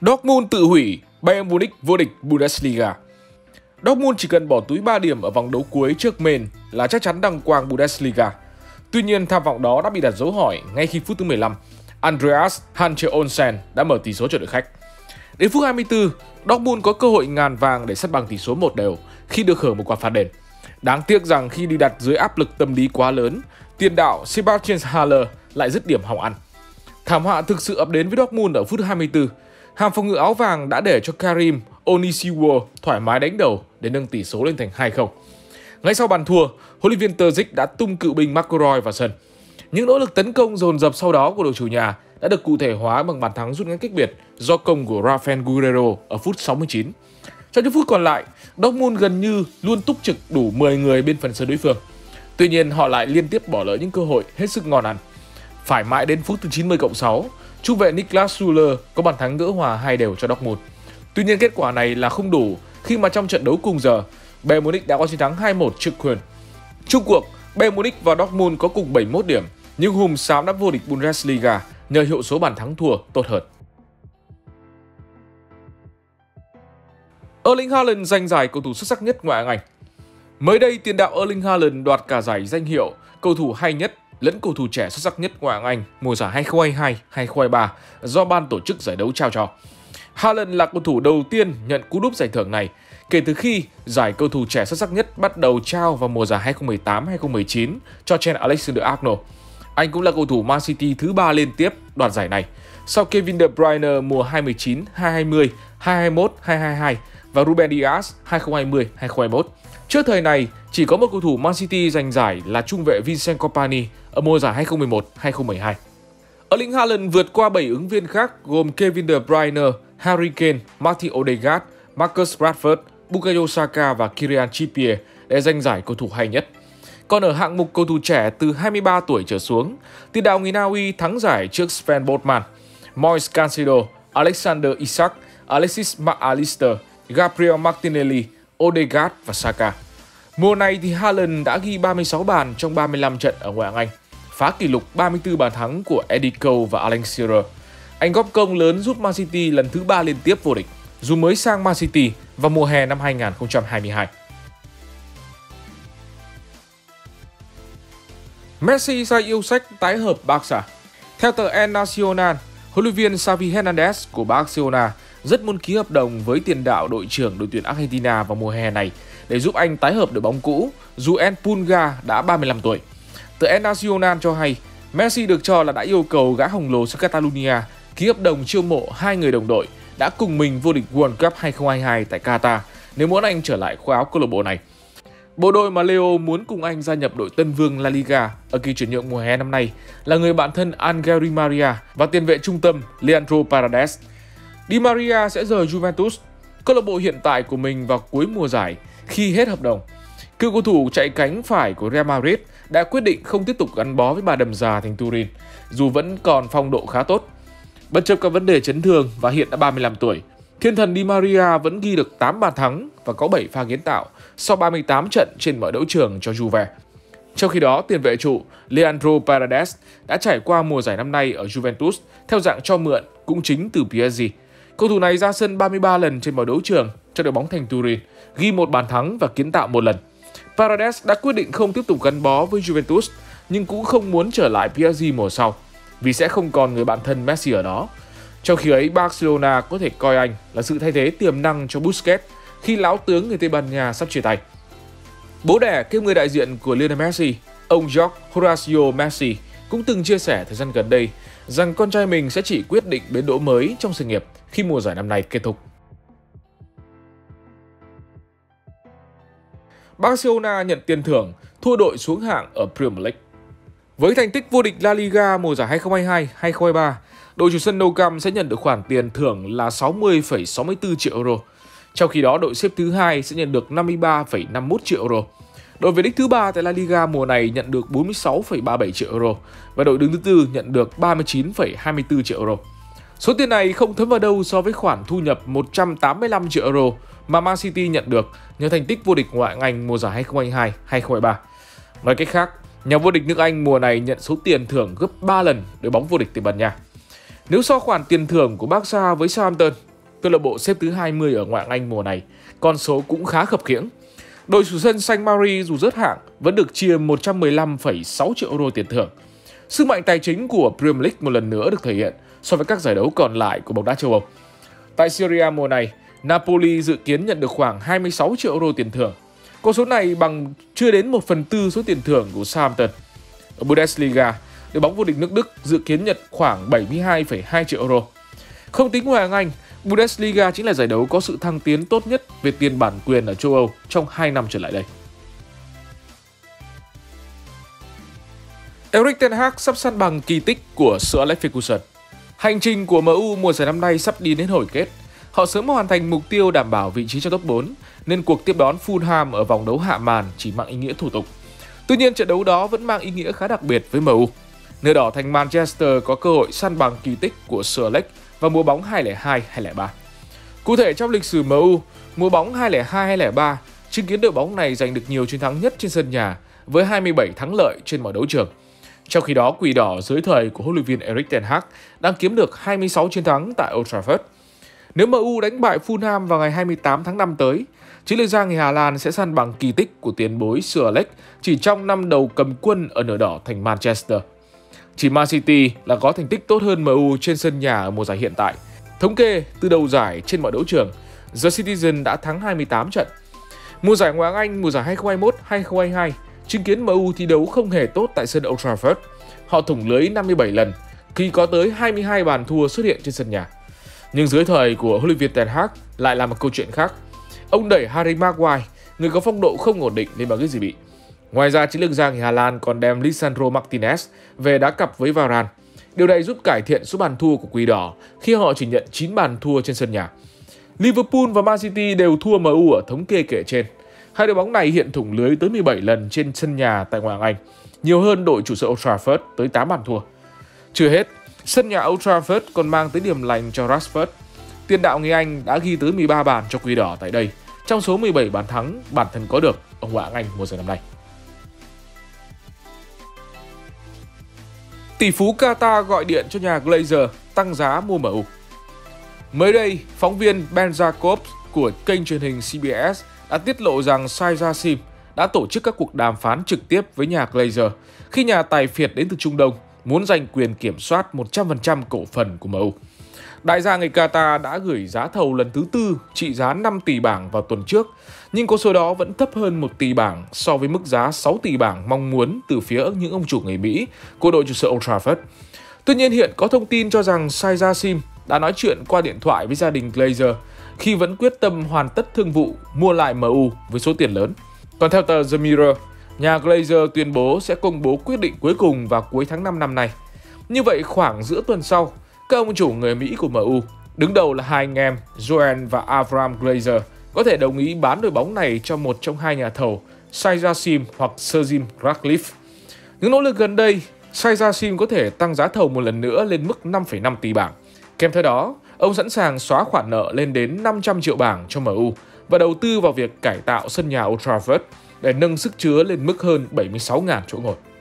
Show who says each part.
Speaker 1: Dortmund tự hủy, Bayern Munich vô địch Bundesliga. Dortmund chỉ cần bỏ túi 3 điểm ở vòng đấu cuối trước Mainz là chắc chắn đăng quang Bundesliga. Tuy nhiên, tham vọng đó đã bị đặt dấu hỏi ngay khi phút thứ 15, Andreas Hanche Olsen đã mở tỷ số cho đội khách. Đến phút 24, Dortmund có cơ hội ngàn vàng để sắt bằng tỷ số 1-1 khi được hưởng một quả phạt đền. Đáng tiếc rằng khi đi đặt dưới áp lực tâm lý quá lớn, tiền đạo Sebastian Haller lại dứt điểm hỏng ăn. Thảm họa thực sự ập đến với Dortmund ở phút 24. Hàng phòng ngự áo vàng đã để cho Karim Onisiwo thoải mái đánh đầu để nâng tỷ số lên thành 2-0. Ngay sau bàn thua, huấn luyện viên Terzic đã tung cựu binh Marco Reus vào sân. Những nỗ lực tấn công dồn dập sau đó của đội chủ nhà đã được cụ thể hóa bằng bàn thắng rút ngắn cách biệt do công của Rafael Guerreiro ở phút 69. Trong những phút còn lại, Dortmund gần như luôn túc trực đủ 10 người bên phần sân đối phương. Tuy nhiên, họ lại liên tiếp bỏ lỡ những cơ hội hết sức ngon ăn. Phải mãi đến phút thứ 90+6, trung vệ Niklas Süle có bàn thắng gỡ hòa 2-2 cho Dortmund. Tuy nhiên, kết quả này là không đủ khi mà trong trận đấu cùng giờ, Bayern Munich đã có chiến thắng 2-1 trước Köln. Chung cuộc, Bayern Munich và Dortmund có cùng 71 điểm, nhưng hùm xám đã vô địch Bundesliga nhờ hiệu số bàn thắng thua tốt hơn. Erling Haaland giành giải cầu thủ xuất sắc nhất ngoại hạng Anh. Mới đây, tiền đạo Erling Haaland đoạt cả giải danh hiệu cầu thủ hay nhất lẫn cầu thủ trẻ xuất sắc nhất ngoại hạng Anh mùa giải 2022-2023 do ban tổ chức giải đấu trao cho. Haaland là cầu thủ đầu tiên nhận cú đúp giải thưởng này kể từ khi giải cầu thủ trẻ xuất sắc nhất bắt đầu trao vào mùa giải 2018-2019 cho Trent Alexander-Arnold. Anh cũng là cầu thủ Man City thứ 3 liên tiếp đoạt giải này, sau Kevin De Bruyne mùa 2019, 2020, 2021, 2022 và Ruben Dias 2020-2021. Trước thời này, chỉ có một cầu thủ Man City giành giải là trung vệ Vincent Kompany ở mùa giải 2011-2012. Erling Haaland vượt qua 7 ứng viên khác gồm Kevin De Bruyne, Harry Kane, Martin Odegaard, Marcus Rashford, Bukayo Saka và Kieran Trippier để giành giải cầu thủ hay nhất. Còn ở hạng mục cầu thủ trẻ từ 23 tuổi trở xuống, tiền đạo người Na Uy thắng giải trước Sven Botman, Moise Caicedo, Alexander Isak, Alexis Mac Allister, Gabriel Martinelli, Odegaard và Saka. Mùa này thì Haaland đã ghi 36 bàn trong 35 trận ở ngoại hạng Anh, phá kỷ lục 34 bàn thắng của Eddie Cole và Alan Shearer. Anh góp công lớn giúp Man City lần thứ 3 liên tiếp vô địch, dù mới sang Man City vào mùa hè năm 2022. Messi say yêu sách tái hợp Barca. Theo tờ El Nacional, huấn luyện viên Xavi Hernandez của Barcelona rất muốn ký hợp đồng với tiền đạo đội trưởng đội tuyển Argentina vào mùa hè này để giúp anh tái hợp đội bóng cũ, dù El Pulga đã 35 tuổi. Tờ El Nacional cho hay, Messi được cho là đã yêu cầu gã khổng lồ xứ Catalonia ký hợp đồng chiêu mộ 2 người đồng đội đã cùng mình vô địch World Cup 2022 tại Qatar nếu muốn anh trở lại khoác áo câu lạc bộ này. Bộ đôi mà Leo muốn cùng anh gia nhập đội Tân Vương La Liga ở kỳ chuyển nhượng mùa hè năm nay là người bạn thân Angel Di Maria và tiền vệ trung tâm Leandro Paredes. Di Maria sẽ rời Juventus, câu lạc bộ hiện tại của mình vào cuối mùa giải khi hết hợp đồng. Cựu cầu thủ chạy cánh phải của Real Madrid đã quyết định không tiếp tục gắn bó với bà đầm già thành Turin, dù vẫn còn phong độ khá tốt. Bất chấp các vấn đề chấn thương và hiện đã 35 tuổi, thiên thần Di Maria vẫn ghi được 8 bàn thắng và có 7 pha kiến tạo sau 38 trận trên mọi đấu trường cho Juve. Trong khi đó, tiền vệ trụ Leandro Paredes đã trải qua mùa giải năm nay ở Juventus theo dạng cho mượn cũng chính từ PSG. Cầu thủ này ra sân 33 lần trên mọi đấu trường cho đội bóng thành Turin, ghi 1 bàn thắng và kiến tạo 1 lần. Paredes đã quyết định không tiếp tục gắn bó với Juventus nhưng cũng không muốn trở lại PSG mùa sau vì sẽ không còn người bạn thân Messi ở đó. Trong khi ấy, Barcelona có thể coi anh là sự thay thế tiềm năng cho Busquets khi lão tướng người Tây Ban Nha sắp chia tay. Bố đẻ kiêm người đại diện của Lionel Messi, ông Jorge Horacio Messi cũng từng chia sẻ thời gian gần đây rằng con trai mình sẽ chỉ quyết định bến đỗ mới trong sự nghiệp khi mùa giải năm nay kết thúc. Barcelona nhận tiền thưởng thua đội xuống hạng ở Premier League. Với thành tích vô địch La Liga mùa giải 2022-2023, đội chủ sân Nou Camp sẽ nhận được khoản tiền thưởng là 60,64 triệu euro. Trong khi đó, đội xếp thứ 2 sẽ nhận được 53,51 triệu euro. Đội về đích thứ 3 tại La Liga mùa này nhận được 46,37 triệu euro và đội đứng thứ 4 nhận được 39,24 triệu euro. Số tiền này không thấm vào đâu so với khoản thu nhập 185 triệu euro mà Man City nhận được nhờ thành tích vô địch ngoại hạng Anh mùa giải 2022-2023. Nói cách khác, nhà vô địch nước Anh mùa này nhận số tiền thưởng gấp 3 lần đội bóng vô địch Tây Ban Nha. Nếu so khoản tiền thưởng của Barca với Southampton, câu lạc bộ xếp thứ 20 ở Ngoại hạng Anh mùa này, con số cũng khá khập khiễng. Đội chủ sân Saint Mary dù rớt hạng vẫn được chia 115,6 triệu euro tiền thưởng. Sức mạnh tài chính của Premier League một lần nữa được thể hiện so với các giải đấu còn lại của bóng đá châu Âu. Tại Serie A mùa này, Napoli dự kiến nhận được khoảng 26 triệu euro tiền thưởng. Con số này bằng chưa đến 1/4 số tiền thưởng của Southampton. Ở Bundesliga, đội bóng vô địch nước Đức dự kiến nhận khoảng 72,2 triệu euro. Không tính Ngoại hạng Anh, Bundesliga chính là giải đấu có sự thăng tiến tốt nhất về tiền bản quyền ở châu Âu trong 2 năm trở lại đây. Erik ten Hag sắp săn bằng kỳ tích của Sir Alex Ferguson. Hành trình của MU mùa giải năm nay sắp đi đến hồi kết. Họ sớm hoàn thành mục tiêu đảm bảo vị trí trong top 4, nên cuộc tiếp đón Fulham ở vòng đấu hạ màn chỉ mang ý nghĩa thủ tục. Tuy nhiên, trận đấu đó vẫn mang ý nghĩa khá đặc biệt với MU. Nửa đỏ thành Manchester có cơ hội săn bằng kỳ tích của Sir Alex vào mùa bóng 2002-2003. Cụ thể trong lịch sử MU, mùa bóng 2002-2003 chứng kiến đội bóng này giành được nhiều chiến thắng nhất trên sân nhà với 27 thắng lợi trên mọi đấu trường. Trong khi đó, Quỷ Đỏ dưới thời của huấn luyện viên Erik ten Hag đang kiếm được 26 chiến thắng tại Old Trafford. Nếu MU đánh bại Fulham vào ngày 28 tháng 5 tới, chiến lược gia người Hà Lan sẽ săn bằng kỳ tích của tiền bối Sir Alex chỉ trong năm đầu cầm quân ở nửa đỏ thành Manchester. Chỉ Man City là có thành tích tốt hơn MU trên sân nhà ở mùa giải hiện tại. Thống kê từ đầu giải trên mọi đấu trường, The Citizen đã thắng 28 trận. Mùa giải Ngoại hạng Anh mùa giải 2021-2022 chứng kiến MU thi đấu không hề tốt tại sân Old Trafford. Họ thủng lưới 57 lần khi có tới 22 bàn thua xuất hiện trên sân nhà. Nhưng dưới thời của huấn luyện viên Ten Hag lại là một câu chuyện khác. Ông đẩy Harry Maguire, người có phong độ không ổn định, lên bàn ghế dự bị. Ngoài ra, chiến lược gia người Hà Lan còn đem Lisandro Martinez về đá cặp với Varane. Điều này giúp cải thiện số bàn thua của Quỷ Đỏ khi họ chỉ nhận 9 bàn thua trên sân nhà. Liverpool và Man City đều thua MU ở thống kê kể trên. Hai đội bóng này hiện thủng lưới tới 17 lần trên sân nhà tại Ngoại hạng Anh, nhiều hơn đội chủ sân Old Trafford tới 8 bàn thua. Chưa hết, sân nhà Old Trafford còn mang tới điểm lành cho Rashford. Tiền đạo người Anh đã ghi tới 13 bàn cho Quỷ Đỏ tại đây, trong số 17 bàn thắng bản thân có được ở Ngoại hạng Anh mùa giải năm nay. Tỷ phú Qatar gọi điện cho nhà Glazer tăng giá mua MU. Mới đây, phóng viên Ben Jacobs của kênh truyền hình CBS đã tiết lộ rằng Saeed Jassim đã tổ chức các cuộc đàm phán trực tiếp với nhà Glazer khi nhà tài phiệt đến từ Trung Đông muốn giành quyền kiểm soát 100% cổ phần của MU. Đại gia người Qatar đã gửi giá thầu lần thứ 4 trị giá 5 tỷ bảng vào tuần trước, nhưng con số đó vẫn thấp hơn 1 tỷ bảng so với mức giá 6 tỷ bảng mong muốn từ phía những ông chủ người Mỹ của đội chủ sân Old Trafford. Tuy nhiên, hiện có thông tin cho rằng Saeed Jassim đã nói chuyện qua điện thoại với gia đình Glazer khi vẫn quyết tâm hoàn tất thương vụ mua lại MU với số tiền lớn. Còn theo tờ The Mirror, nhà Glazer tuyên bố sẽ công bố quyết định cuối cùng vào cuối tháng 5 năm nay. Như vậy, khoảng giữa tuần sau, các ông chủ người Mỹ của MU, đứng đầu là hai anh em Joan và Avram Glazer, có thể đồng ý bán đội bóng này cho một trong hai nhà thầu, Saeed Jassim hoặc Sir Jim Ratcliffe. Những nỗ lực gần đây, Saeed Jassim có thể tăng giá thầu một lần nữa lên mức 5,5 tỷ bảng. Kèm theo đó, ông sẵn sàng xóa khoản nợ lên đến 500 triệu bảng cho MU và đầu tư vào việc cải tạo sân nhà Old Trafford để nâng sức chứa lên mức hơn 76.000 chỗ ngồi.